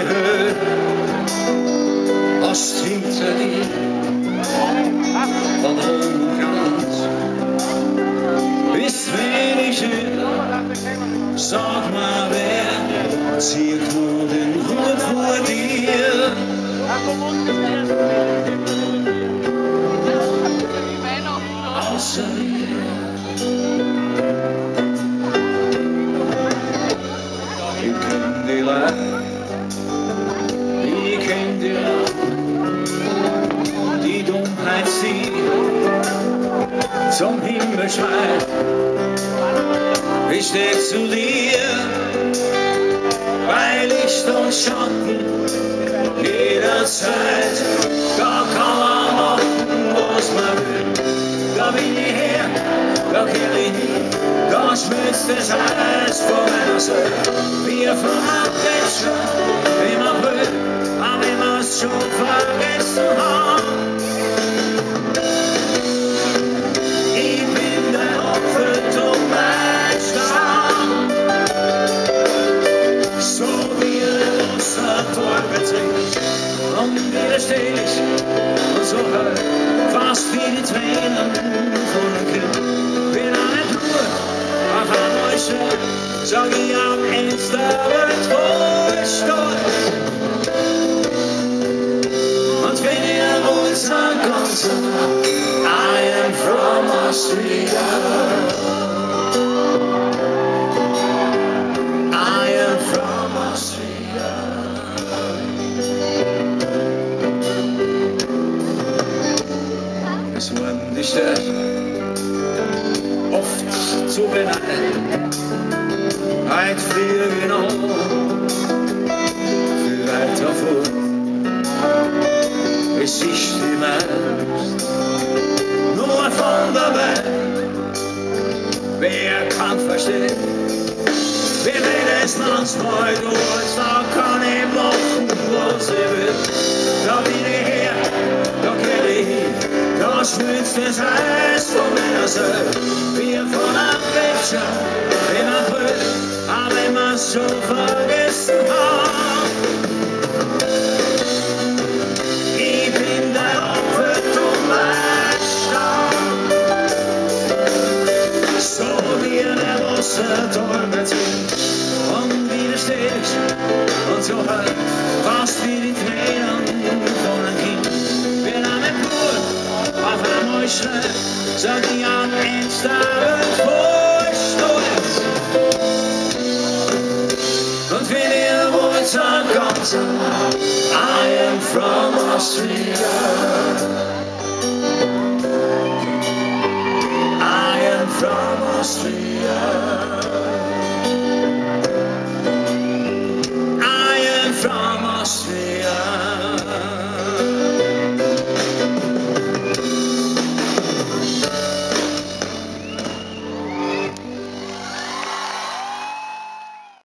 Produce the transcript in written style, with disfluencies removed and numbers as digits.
gehört, was trinkt die van Holland? Ist wenig sag mal wer zieht nur den Hut vor dir? Außer mir. Ich kenn die Leid, ich kenn die Leid, die Dummheit sie zum Himmel schreit. Ich steh zu dir, bei Licht und Schatten, jederzeit. Da kann man machen, was man will. Da bin ich her, da kehr ich hin, da schmilzt das Eis vor meiner Seele. Wir verabschieden, wie man will, aber wenn man's schon vergessen hat. Ich bin dein Opfer, du mein Stamm. So wie ein Wassertor betrinkt, unwiderstehlich und so hell, fast wie die Tränen von einem Kind. Bin auch nicht nur auf ein Mäuschen, sag ich am Ende wird voll stolz. Und wenn ihr wohl sagt, I am from Austria. I am from Austria. Es wurden die Städte oft zu beneiden, heut früher genau, viel weiter vor. Es ist die Meist, nur von der Welt, wer kann verstehen? Wer will es manchmal durch, da kann ich machen, was ich will. Da bin ich her, da kehr ich hin, da schmilzt das Eis von meiner Seele. Wir von einem Gletscher, wenn man will, aber wenn man's schon vergessen hat. Ich bin dein Opfer, du mein Stamm. So wie ein Wassertor betrinkt, unwiderstehlich und so hell, fast wie die Tränen von einem Kind. Wir nahmen nur auf ein Mäuschen, sag ich am Ende wird voll stolz. Und wenn ihr wollt, sagt Gott, I am from Austria. I am from Austria.